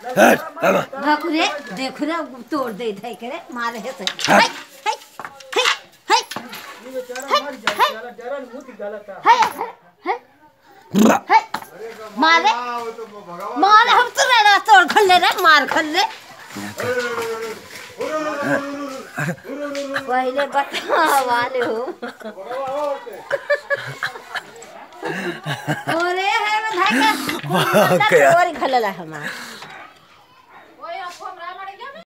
भाकुरे देखो रे तोड़ दे थे करे मारे है से हाय हाय हाय हाय मारे मारे हम तो रेड़ा तोड़ खल्ले रे मार खल्ले पहले बता वाले हो अरे है भाई का और खल्ला हमारा